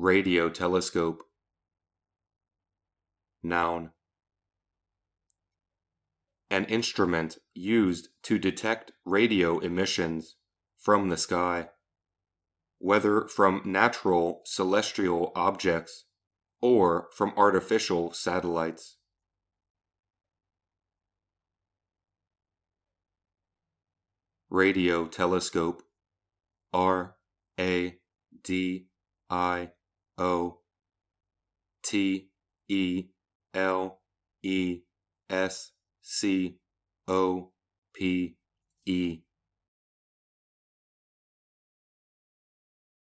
Radio telescope. Noun. An instrument used to detect radio emissions from the sky, whether from natural celestial objects or from artificial satellites. Radio telescope. RADIOTELESCOPE